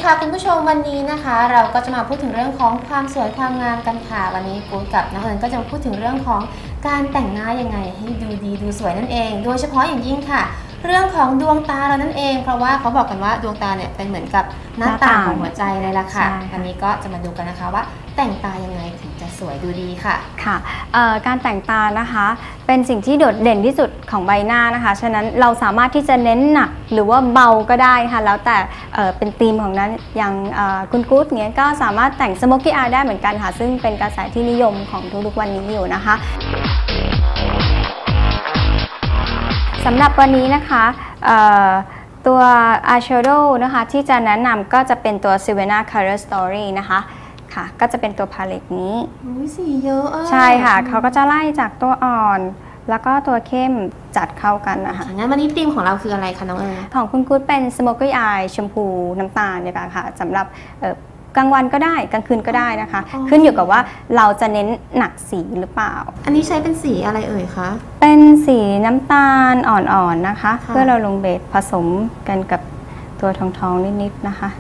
ค่ะคุณผู้ชมวันนี้นะคะเราก็จะมาพูดถึงเรื่องของความสวยความงามกันค่ะวันนี้กู๊ดกับน้องเอิญก็จะมาพูดถึงเรื่องของการแต่งหน้ายังไงให้ดูดีดูสวยนั่นเองโดยเฉพาะอย่างยิ่งค่ะเรื่องของดวงตาเรานั่นเองเพราะว่าเขาบอกกันว่าดวงตาเนี่ยเป็นเหมือนกับหน้าต่างของหัวใจเลยล่ะค่ะวันนี้ก็จะมาดูกันนะคะว่าแต่งตายังไงถึงจะสวยดูดีค่ะค่ะการแต่งตานะคะเป็นสิ่งที่โดดเด่นที่สุดของใบหน้านะคะฉะนั้นเราสามารถที่จะเน้นหนักหรือว่าเบาก็ได้ค่ะแล้วแต่เป็นธีมของนั้นอย่างคุณกู๊ดเนี้ยก็สามารถแต่งสโมกี้อายได้เหมือนกันค่ะซึ่งเป็นกระแสที่นิยมของทุกๆวันนี้อยู่นะคะสำหรับวันนี้นะคะตัว eyeshadow นะคะที่จะแนะนำก็จะเป็นตัว Silvana Color Story นะคะค่ะก็จะเป็นตัวพาเลตนี้สีเยอะใช่ค่ะเขาก็จะไล่จากตัวอ่อนแล้วก็ตัวเข้มจัดเข้ากันนะคะงั้นวันนี้ธีมของเราคืออะไรคะน้องเอิญของคุณกู๊ดเป็น Smoky Eye ชมพูน้ำตาลเนี่ยค่ะสำหรับกลางวันก็ได้กลางคืนก็ได้นะคะขึ้นอยู่กับว่าเราจะเน้นหนักสีหรือเปล่าอันนี้ใช้เป็นสีอะไรเอ่ยคะเป็นสีน้ำตาลอ่อนๆนะคะเพื่อเราลงเบสผสมกันกับตัวทองๆนิดๆนะคะ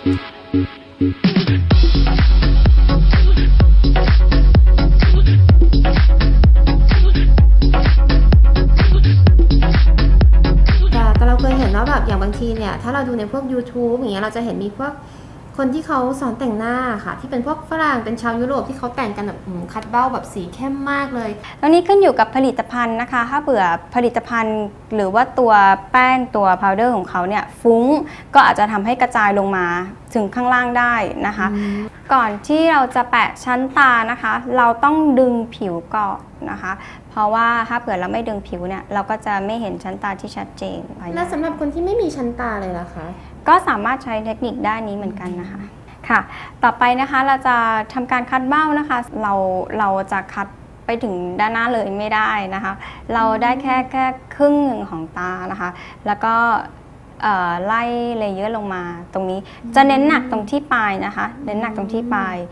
แต่เราเคยเห็นว่าแบบอย่างบางทีเนี่ยถ้าเราดูในพวก YouTube อย่างเงี้ยเราจะเห็นมีพวกคนที่เขาสอนแต่งหน้าค่ะที่เป็นพวกฝรั่งเป็นชาวยุโรปที่เขาแต่งกันแบบคัดเบ้าแบบสีเข้มมากเลยตรงนี้ขึ้นอยู่กับผลิตภัณฑ์นะคะถ้าเบื่อผลิตภัณฑ์หรือว่าตัวแป้งตัวพาวเดอร์ของเขาเนี่ยฟุ้งก็อาจจะทำให้กระจายลงมาถึงข้างล่างได้นะคะก่อนที่เราจะแปะชั้นตานะคะเราต้องดึงผิวก่อนนะคะเพราะว่าถ้าเผื่อเราไม่ดึงผิวเนี่ยเราก็จะไม่เห็นชั้นตาที่ชัดเจนและสำหรับคนที่ไม่มีชั้นตาเลยล่ะคะก็สามารถใช้เทคนิคด้านนี้เหมือนกันนะคะค่ะต่อไปนะคะเราจะทำการคัดเบ้านะคะเราจะคัดไปถึงด้านหน้าเลยไม่ได้นะคะเราได้แค่ครึ่งหนึ่งของตานะคะแล้วก็ไล่เลเยอร์ลงมาตรงนี้จะเน้นหนักตรงที่ปลายนะคะเน้นหนักตรงที่ปลาย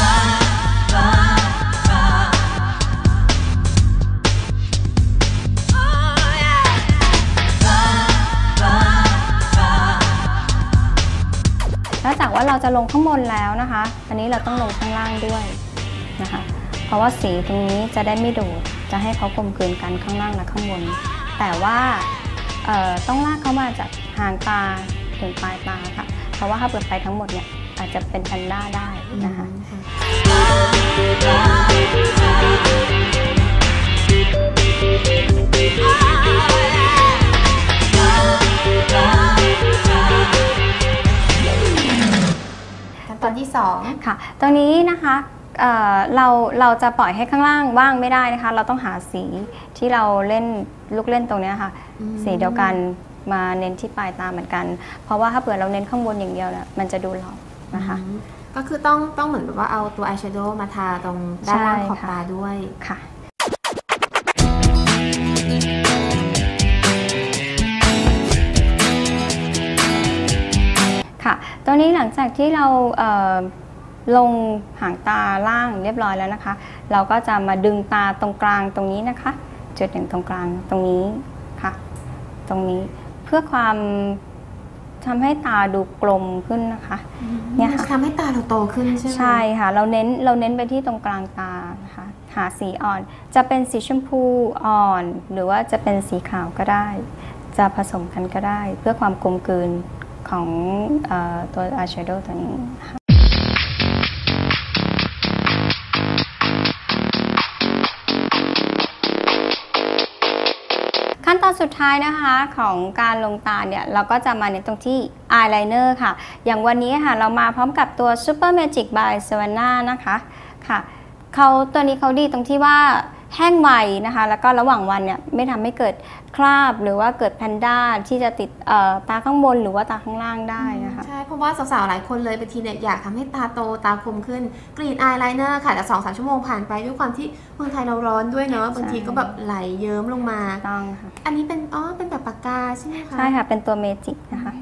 นอกจากว่าเราจะลงข้างบนแล้วนะคะอันนี้เราต้องลงข้างล่างด้วยนะคะเพราะว่าสีตรงนี้จะได้ไม่โดดจะให้เขากลมกลืนกันข้างล่างและข้างบนแต่ว่าต้องลากเขามาจากหางตาถึงปลายตาค่ะเพราะว่าถ้าเปิดไปทั้งหมดเนี่ยอาจจะเป็นแพนด้าได้นะคะตอนที่2 ค่ะตรงนี้นะคะเราจะปล่อยให้ข้างล่างว่างไม่ได้นะคะเราต้องหาสีที่เราเล่นลูกเล่นตรงนี้ค่ะสีเดียวกันมาเน้นที่ปลายตาเหมือนกันเพราะว่าถ้าเผื่อเราเน้นข้างบนอย่างเดียวเนี่ยมันจะดูหลอกนะคะก็คือต้องเหมือนแบบว่าเอาตัวอายแชโดว์มาทาตรงด้านล่างขอบตาด้วยค่ะค่ะตรงนี้หลังจากที่เราลงหางตาล่างเรียบร้อยแล้วนะคะเราก็จะมาดึงตาตรงกลางตรงนี้นะคะจุดหนึ่งตรงกลางตรงนี้ค่ะตรงนี้เพื่อความทำให้ตาดูกลมขึ้นนะคะเนี่ยค่ะทำให้ตาเราโตขึ้นใช่ไหมใช่ค่ะเราเน้นไปที่ตรงกลางตานะคะหาสีอ่อนจะเป็นสีชมพูอ่อนหรือว่าจะเป็นสีขาวก็ได้จะผสมกันก็ได้เพื่อความกลมกลืนของตัวอายแชโดว์ตัวนี้ขั้นตอนสุดท้ายนะคะของการลงตาเนี่ยเราก็จะมาเน้นตรงที่อายไลเนอร์ค่ะอย่างวันนี้ค่ะเรามาพร้อมกับตัว Super Magic by Silvana นะคะค่ะตัวนี้เขาดีตรงที่ว่าแห้งไวนะคะแล้วก็ระหว่างวันเนี่ยไม่ทำให้เกิดคราบหรือว่าเกิดแพนด้าที่จะติดตาข้างบนหรือว่าตาข้างล่างได้นะคะใช่เพราะว่าสาวๆหลายคนเลยบางทีเนี่ยอยากทำให้ตาโตตาคมขึ้นกรีดอายไลเนอร์ค่ะแต่ 2-3 ชั่วโมงผ่านไปด้วยความที่เมืองไทยเราร้อนด้วยเนาะบางทีก็แบบไหลเยิ้มลงมาต้องค่ะอันนี้เป็นแบบปากกาใช่ไหมคะใช่ค่ะเป็นตัวเมจิกนะคะ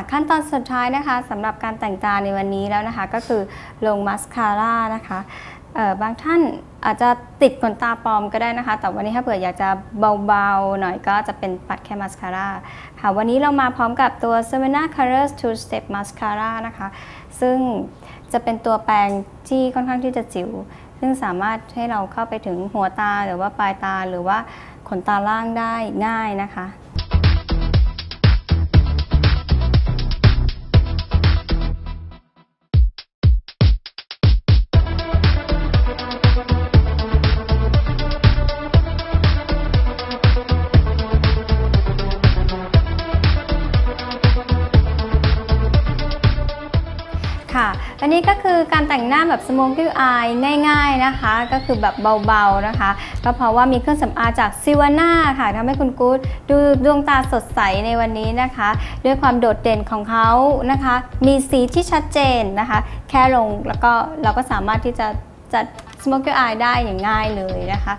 ขั้นตอนสุดท้ายนะคะสำหรับการแต่งตาในวันนี้แล้วนะคะก็คือลงมาสคาร่านะคะบางท่านอาจจะติดขนตาปลอมก็ได้นะคะแต่วันนี้ถ้าเผื่ออยากจะเบาๆหน่อยก็จะเป็นปัดแค่มาสคาร่าค่ะวันนี้เรามาพร้อมกับตัว Savannah Colors Two Step Mascara นะคะซึ่งจะเป็นตัวแปรงที่ค่อนข้างที่จะจิ๋วซึ่งสามารถให้เราเข้าไปถึงหัวตาหรือว่าปลายตาหรือว่าขนตาล่างได้ง่ายนะคะค่ะอันนี้ก็คือการแต่งหน้าแบบ Smoky Eye ง่ายๆนะคะก็คือแบบเบาๆนะคะก็เพราะว่ามีเครื่องสำอางจาก Savannah ค่ะทำให้คุณกู๊ดดูดวงตาสดใสในวันนี้นะคะด้วยความโดดเด่นของเขานะคะมีสีที่ชัดเจนนะคะแค่ลงแล้วก็เราก็สามารถที่จะจัด Smoky Eye ได้อย่างง่ายเลยนะคะ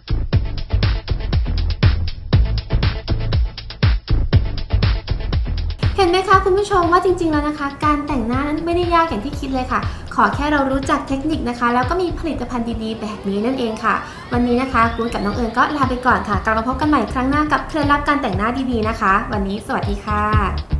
เห็นไหมคะคุณผู้ชมว่าจริงๆแล้วนะคะการแต่งหน้านั้นไม่ได้ยากอย่างที่คิดเลยค่ะขอแค่เรารู้จักเทคนิคนะคะแล้วก็มีผลิตภัณฑ์ดีๆแบบนี้นั่นเองค่ะวันนี้นะคะกู๊ดกับน้องเอิญก็ลาไปก่อนค่ะกลับมาพบกันใหม่ครั้งหน้ากับเคล็ดลับการแต่งหน้าดีๆนะคะวันนี้สวัสดีค่ะ